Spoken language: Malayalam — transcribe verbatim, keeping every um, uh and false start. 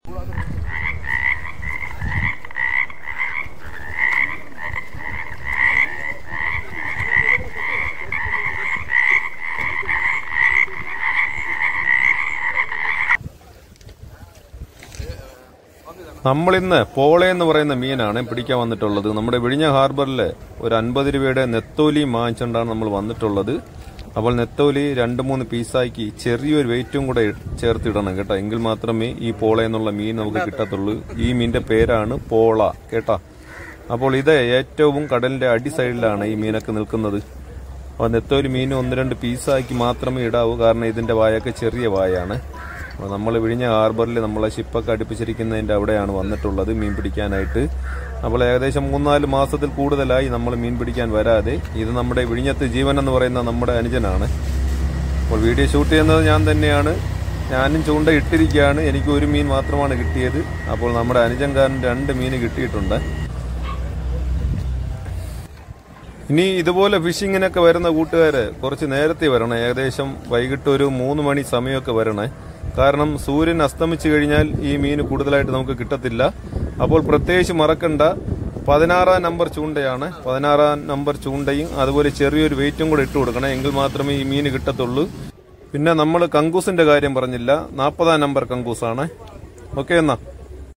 നമ്മളിന്ന് പോള എന്ന് പറയുന്ന മീനാണ് പിടിക്കാൻ വന്നിട്ടുള്ളത്. നമ്മുടെ വിഴിഞ്ഞ ഹാർബറിൽ ഒരു അൻപത് രൂപയുടെ നെത്തോലി വാങ്ങിച്ചുകൊണ്ടാണ് നമ്മൾ വന്നിട്ടുള്ളത്. അപ്പോൾ നെത്തോലി രണ്ട് മൂന്ന് പീസാക്കി ചെറിയൊരു വെയിറ്റും കൂടെ ചേർത്തിടണം കേട്ടോ, എങ്കിൽ മാത്രമേ ഈ പോള എന്നുള്ള മീൻ നമുക്ക് കിട്ടത്തുള്ളൂ. ഈ മീനിന്റെ പേരാണ് പോള കേട്ടോ. അപ്പോൾ ഇത് ഏറ്റവും കടലിന്റെ അടി സൈഡിലാണ് ഈ മീനൊക്കെ നിൽക്കുന്നത്. അപ്പോൾ നെത്തോലി മീൻ ഒന്ന് രണ്ട് പീസാക്കി മാത്രമേ ഇടാവൂ, കാരണം ഇതിന്റെ വായൊക്കെ ചെറിയ വായാണ്. നമ്മൾ വിഴിഞ്ഞ ഹാർബറിൽ നമ്മളെ ഷിപ്പൊക്കെ അടുപ്പിച്ചിരിക്കുന്നതിന്റെ അവിടെയാണ് വന്നിട്ടുള്ളത് മീൻ പിടിക്കാനായിട്ട്. അപ്പോൾ ഏകദേശം മൂന്നാല് മാസത്തിൽ കൂടുതലായി നമ്മൾ മീൻ പിടിക്കാൻ വരാതെ. ഇത് നമ്മുടെ വിഴിഞ്ഞത്ത് ജീവൻ എന്ന് പറയുന്ന നമ്മുടെ അനുജനാണ്. അപ്പോൾ വീഡിയോ ഷൂട്ട് ചെയ്യുന്നത് ഞാൻ തന്നെയാണ്. ഞാനും ചൂണ്ട ഇട്ടിരിക്കുകയാണ്. എനിക്ക് ഒരു മീൻ മാത്രമാണ് കിട്ടിയത്. അപ്പോൾ നമ്മുടെ അനുജൻകാരൻ രണ്ട് മീൻ കിട്ടിയിട്ടുണ്ട്. ഇനി ഇതുപോലെ ഫിഷിങ്ങിനൊക്കെ വരുന്ന കൂട്ടുകാര് കുറച്ച് നേരത്തെ വരണം. ഏകദേശം വൈകിട്ട് ഒരു മൂന്ന് മണി സമയമൊക്കെ വരണേ. കാരണം സൂര്യൻ അസ്തമിച്ചു കഴിഞ്ഞാൽ ഈ മീൻ കൂടുതലായിട്ട് നമുക്ക് കിട്ടത്തില്ല. അപ്പോൾ പ്രത്യേകിച്ച് മറക്കണ്ട, പതിനാറാം നമ്പർ ചൂണ്ടയാണ്. പതിനാറാം നമ്പർ ചൂണ്ടയും അതുപോലെ ചെറിയൊരു വെയിറ്റും കൂടെ ഇട്ട് കൊടുക്കണം, എങ്കിൽ മാത്രമേ ഈ മീൻ കിട്ടത്തുള്ളൂ. പിന്നെ നമ്മൾ കങ്കൂസിന്റെ കാര്യം പറഞ്ഞില്ല, നാൽപ്പതാം നമ്പർ കങ്കൂസാണ്. ഓക്കെ എന്നാ.